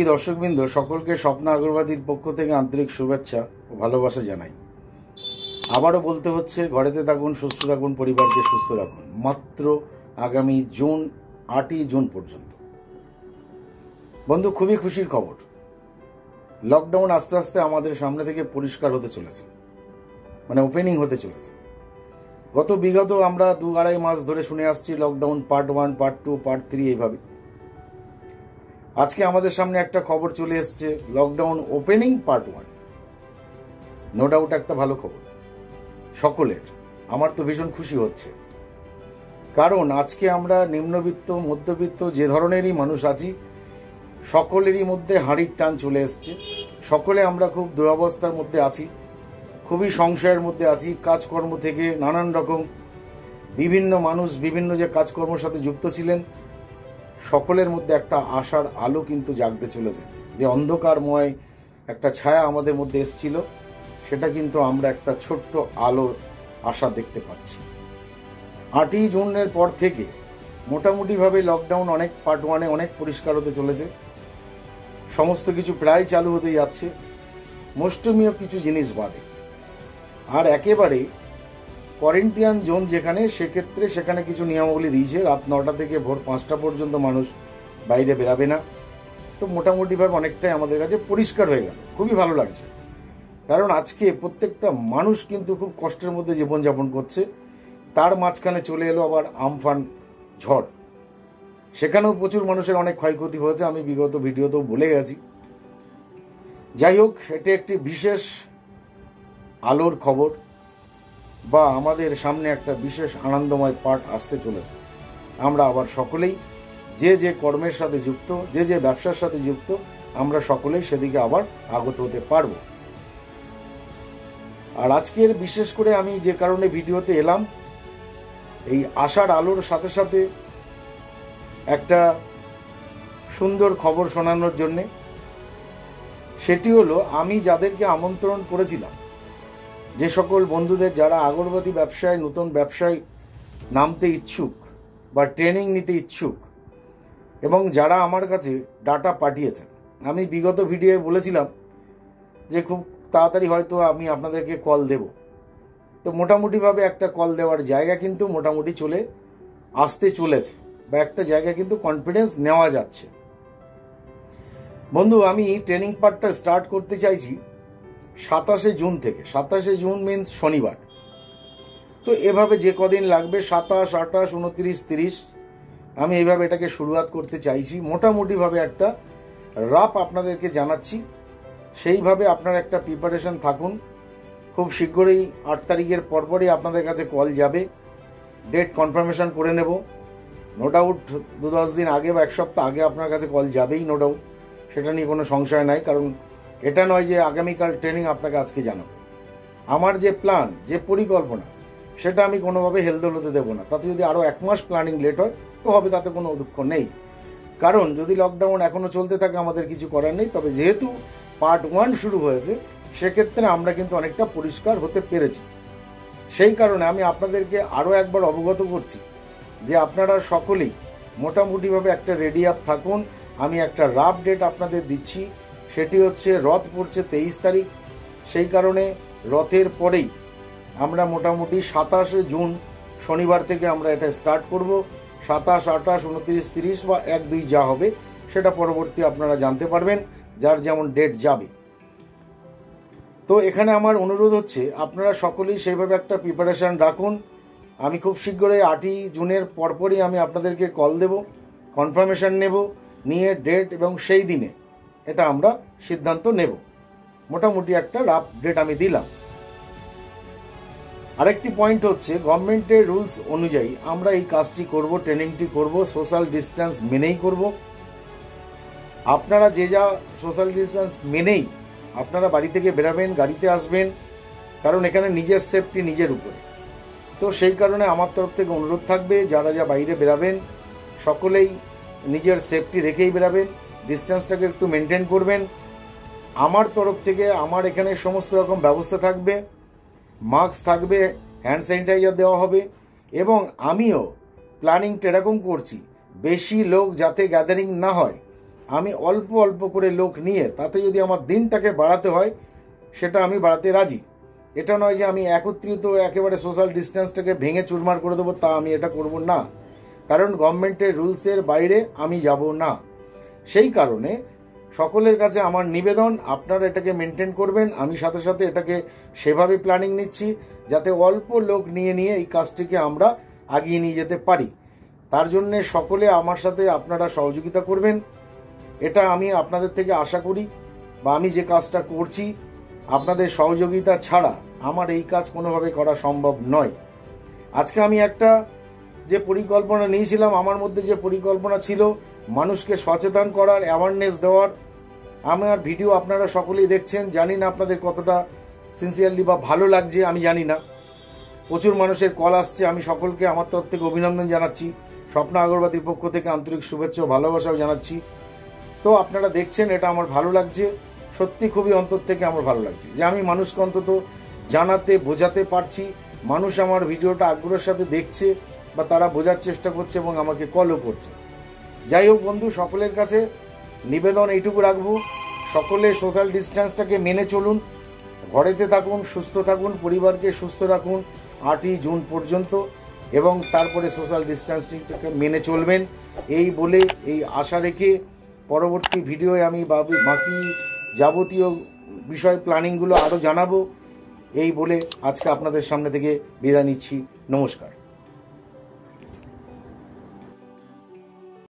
দর্শকবৃন্দ, সকলকে স্বপ্ন আগরবাদীর পক্ষ থেকে আন্তরিক শুভেচ্ছা ও ভালোবাসা জানাই। আবারও বলতে হচ্ছে, ঘরেতে থাকুন, সুস্থ থাকুন, পরিবারকে সুস্থ রাখুন। মাত্র আগামী 8ই জুন পর্যন্ত। বন্ধু, খুবই খুশির খবর। লকডাউন আস্তে আস্তে আমাদের সামনে থেকে পরিষ্কার হতে চলেছে, মানে ওপেনিং হতে চলেছে। বিগত আমরা 2-2.5 মাস ধরে শুনে আসছি লকডাউন পার্ট 1, পার্ট 2, পার্ট 3 এইভাবে। আজকে আমাদের সামনে একটা খবর চলে এসছে, lockdown opening part 1। No doubt একটা ভালো খবর সকলের। আমার তো ভীষণ খুশি হচ্ছে, কারণ আজকে আমরা নিম্নবিত্ত, মধ্যবিত্ত যে ধরনেরই মানুষ আছি, সকলেরই মধ্যে হাঁড়ির টান চলে এসছে। সকলে আমরা খুব দুরবস্থার মধ্যে আছি, খুবই সংশয়ের মধ্যে আছি। কাজকর্ম থেকে নানান রকম বিভিন্ন মানুষ বিভিন্ন যে কাজকর্মের সাথে যুক্ত ছিলেন, সকলের মধ্যে একটা আশার আলো কিন্তু জাগতে চলেছে। যে অন্ধকারময় একটা ছায়া আমাদের মধ্যে এসেছিল, সেটা কিন্তু আমরা একটা ছোট্ট আলোর আশা দেখতে পাচ্ছি। 8ই জুনের পর থেকে মোটামুটিভাবে লকডাউন অনেক পার্ট 1-এ অনেক পরিষ্কার হতে চলেছে। সমস্ত কিছু প্রায় চালু হতে যাচ্ছে, মোষ্টমীয় কিছু জিনিস বাদে। আর একেবারে কোয়ারেন্টাইন জোন যেখানে, সেক্ষেত্রে সেখানে কিছু নিয়মাবলী দিয়েছে। রাত 9টা থেকে ভোর 5টা পর্যন্ত মানুষ বাইরে বেরাবে না। তো মোটামুটিভাবে অনেকটাই আমাদের কাছে পরিষ্কার হয়ে গেল। খুবই ভালো লাগছে, কারণ আজকে প্রত্যেকটা মানুষ কিন্তু খুব কষ্টের মধ্যে জীবনযাপন করছে। তার মাঝখানে চলে এলো আবার আমফান ঝড়, সেখানেও প্রচুর মানুষের অনেক ক্ষয়ক্ষতি হয়েছে। আমি বিগত ভিডিওতেও বলে গেছি। যাই হোক, এটি একটি বিশেষ আলোর খবর, বা আমাদের সামনে একটা বিশেষ আনন্দময় পার্ট আসতে চলেছে। আমরা আবার সকলেই যে যে কর্মের সাথে যুক্ত, যে যে ব্যবসার সাথে যুক্ত, আমরা সকলেই সেদিকে আবার আগত হতে পারব। আর আজকের বিশেষ করে আমি যে কারণে ভিডিওতে এলাম, এই আশার আলোর সাথে সাথে একটা সুন্দর খবর শোনানোর জন্যে। সেটি হলো, আমি যাদেরকে আমন্ত্রণ করেছিলাম, যে সকল বন্ধুদের যারা আগরবাতি ব্যবসায়, নতুন ব্যবসায় নামতে ইচ্ছুক বা ট্রেনিং নিতে ইচ্ছুক, এবং যারা আমার কাছে ডাটা পাঠিয়েছেন। আমি বিগত ভিডিওয়ে বলেছিলাম যে খুব তাড়াতাড়ি হয়তো আমি আপনাদেরকে কল দেব। তো মোটামুটিভাবে একটা কল দেওয়ার জায়গা কিন্তু মোটামুটি চলে আসতে চলেছে, বা একটা জায়গা কিন্তু কনফিডেন্স নেওয়া যাচ্ছে। বন্ধু, আমি ট্রেনিং পার্টটা স্টার্ট করতে চাইছি 27শে জুন থেকে। 27শে জুন মিন্স শনিবার। তো এভাবে যে কদিন লাগবে, 27, 28, 29, 30, আমি এইভাবে এটাকে শুরুয়াত করতে চাইছি। মোটামুটিভাবে একটা রাপ আপনাদেরকে জানাচ্ছি, সেইভাবে আপনার একটা প্রিপারেশন থাকুন। খুব শীঘ্রই 8 তারিখের পরপরই আপনাদের কাছে কল যাবে, ডেট কনফার্মেশন করে নেব। নো ডাউট 2-10 দিন আগে বা 1 সপ্তাহ আগে আপনার কাছে কল যাবেই, নো ডাউট, সেটা নিয়ে কোনো সংশয় নাই। কারণ এটা নয় যে আগামীকাল ট্রেনিং আপনাকে আজকে জানাবো। আমার যে প্ল্যান, যে পরিকল্পনা, সেটা আমি কোনোভাবে হেলদোল হতে দেবো না। তাতে যদি আরও 1 মাস প্ল্যানিং লেট হয় তো হবে, তাতে কোনো দুঃখ নেই। কারণ যদি লকডাউন এখনও চলতে থাকে আমাদের কিছু করার নেই। তবে যেহেতু পার্ট 1 শুরু হয়েছে, সেক্ষেত্রে আমরা কিন্তু অনেকটা পরিষ্কার হতে পেরেছি। সেই কারণে আমি আপনাদেরকে আরও একবার অবগত করছি যে আপনারা সকলেই মোটামুটিভাবে একটা রেডি আপ থাকুন। আমি একটা রাফ ডেট আপনাদের দিচ্ছি, সেটি হচ্ছে রথ পড়ছে 23 তারিখ। সেই কারণে রথের পরেই আমরা মোটামুটি 27শে জুন শনিবার থেকে আমরা এটা স্টার্ট করব। 27, 28, 29, 30 বা 1-2 যা হবে সেটা পরবর্তী আপনারা জানতে পারবেন, যার যেমন ডেট যাবে। তো এখানে আমার অনুরোধ হচ্ছে, আপনারা সকলেই সেইভাবে একটা প্রিপারেশান রাখুন। আমি খুব শীঘ্রই 8ই জুনের পরপরই আমি আপনাদেরকে কল দেব, কনফার্মেশন নেব, নিয়ে ডেট এবং সেই দিনে এটা আমরা সিদ্ধান্ত নেব। মোটামুটি একটা রাফ ডেট আমি দিলাম। আরেকটি পয়েন্ট হচ্ছে, গভর্নমেন্টের রুলস অনুযায়ী আমরা এই কাজটি করব, ট্রেনিংটি করব, সোশ্যাল ডিস্টেন্স মেনেই করব। আপনারা যে যা সোশ্যাল ডিস্টেন্স মেনেই আপনারা বাড়ি থেকে বেরাবেন, গাড়িতে আসবেন, কারণ এখানে নিজের সেফটি নিজের উপরে। তো সেই কারণে আমার তরফ থেকে অনুরোধ থাকবে, যারা যা বাইরে বেরাবেন সকলেই নিজের সেফটি রেখেই বেরাবেন, ডিস্টেন্সটাকে একটু মেনটেন করবেন। আমার তরফ থেকে আমার এখানে সমস্ত রকম ব্যবস্থা থাকবে, মাস্ক থাকবে, হ্যান্ড স্যানিটাইজার দেওয়া হবে। এবং আমিও প্ল্যানিংটা এরকম করছি, বেশি লোক যাতে গ্যাদারিং না হয় আমি অল্প অল্প করে লোক নিয়ে তাতে যদি আমার দিনটাকে বাড়াতে হয় সেটা আমি বাড়াতে রাজি। এটা নয় যে আমি একত্রিত একেবারে সোশ্যাল ডিস্টেন্সটাকে ভেঙে চুরমার করে দেবো, তা আমি এটা করব না, কারণ গভর্নমেন্টের রুলসের বাইরে আমি যাব না। সেই কারণে সকলের কাছে আমার নিবেদন, আপনারা এটাকে মেনটেন করবেন। আমি সাথে সাথে এটাকে সেভাবে প্ল্যানিং নিচ্ছি যাতে অল্প লোক নিয়ে নিয়ে এই কাজটিকে আমরা এগিয়ে নিয়ে যেতে পারি। তার জন্যে সকলে আমার সাথে আপনারা সহযোগিতা করবেন, এটা আমি আপনাদের থেকে আশা করি। বা আমি যে কাজটা করছি আপনাদের সহযোগিতা ছাড়া আমার এই কাজ কোনোভাবে করা সম্ভব নয়। আজকে আমি একটা যে পরিকল্পনা নিয়েছিলাম, আমার মধ্যে যে পরিকল্পনা ছিল মানুষকে সচেতন করার, অ্যাওয়ারনেস দেওয়ার, আমার ভিডিও আপনারা সকলেই দেখছেন। জানি না আপনাদের কতটা সিনসিয়ারলি বা ভালো লাগছে, আমি জানি না। প্রচুর মানুষের কল আসছে, আমি সকলকে আমার তরফ থেকে অভিনন্দন জানাচ্ছি। স্বপ্না আগরবাতির পক্ষ থেকে আন্তরিক শুভেচ্ছা ও ভালোবাসাও জানাচ্ছি। তো আপনারা দেখছেন, এটা আমার ভালো লাগছে, সত্যি খুবই অন্তর থেকে আমার ভালো লাগছে যে আমি মানুষকে অন্তত জানাতে বোঝাতে পারছি। মানুষ আমার ভিডিওটা আগ্রহের সাথে দেখছে বা তারা বোঝার চেষ্টা করছে এবং আমাকে কলও করছে। যাই হোক বন্ধু, সকলের কাছে নিবেদন এইটুকু রাখবো, সকলে সোশ্যাল ডিস্টেন্সটাকে মেনে চলুন, ঘরেতে থাকুন, সুস্থ থাকুন, পরিবারকে সুস্থ রাখুন 8ই জুন পর্যন্ত, এবং তারপরে সোশ্যাল ডিস্টেন্সটাকে মেনে চলবেন। এই বলে, এই আশা রেখে পরবর্তী ভিডিওয়ে আমি বাকি যাবতীয় বিষয় প্ল্যানিংগুলো আরও জানাবো। এই বলে আজকে আপনাদের সামনে থেকে বিদায় নিচ্ছি। নমস্কার।